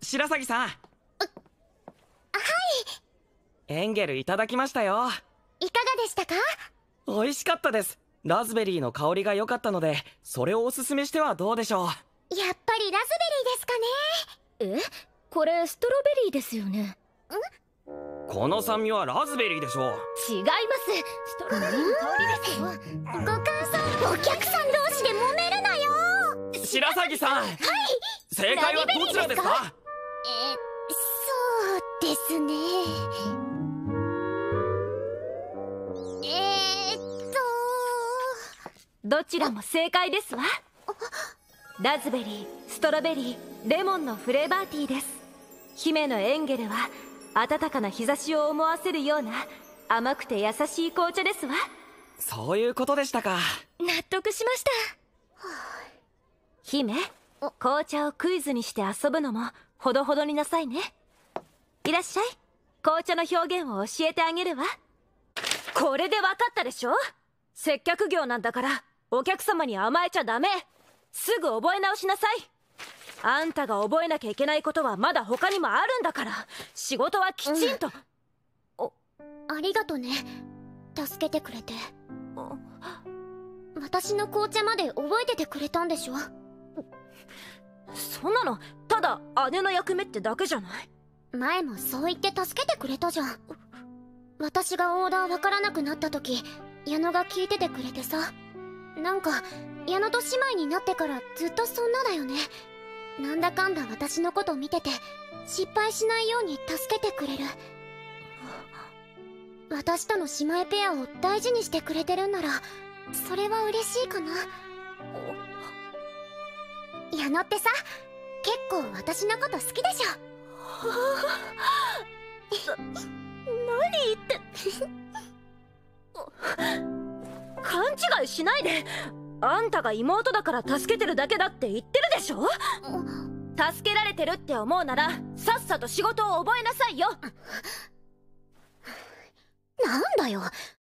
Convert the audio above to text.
白鷺さん。エンゲルいただきましたよ。 いかがでしたか？ 美味しかったです。ラズベリーの香りが良かったので、それをおすすめしてはどうでしょう。 やっぱりラズベリーですかね。 これストロベリーですよね。 この酸味はラズベリーでしょう。 違います。ストロベリーの香りですよ。 ご感想、お客さん同士で揉めるなよ。 白鷺さん、正解はどちらですか？ そうですね。 どちらも正解ですわ。ラズベリー、ストロベリー、レモンのフレーバーティーです。姫のエンゲルは暖かな日差しを思わせるような甘くて優しい紅茶ですわ。 そういうことでしたか。 納得しました。姫、紅茶をクイズにして遊ぶのもほどほどになさいね。いらっしゃい。紅茶の表現を教えてあげるわ。これで分かったでしょ？接客業なんだからお客様に甘えちゃダメ。すぐ覚え直しなさい。あんたが覚えなきゃいけないことはまだ他にもあるんだから、仕事はきちんと。 ありがとね、助けてくれて。私の紅茶まで覚えててくれたんでしょ？ そんなのただ姉の役目ってだけじゃない？ 前もそう言って助けてくれたじゃん。私がオーダーわからなくなった時、矢野が聞いててくれてさ。なんか矢野と姉妹になってからずっとそんなだよね。なんだかんだ私のこと見てて失敗しないように助けてくれる。私との姉妹ペアを大事にしてくれてるんならそれは嬉しいかな。矢野ってさ、結構私のこと好きでしょ。 何言って勘違いしないで。あんたが妹だから助けてるだけだって言ってるでしょ。助けられてるって思うならさっさと仕事を覚えなさいよ。 なんだよ、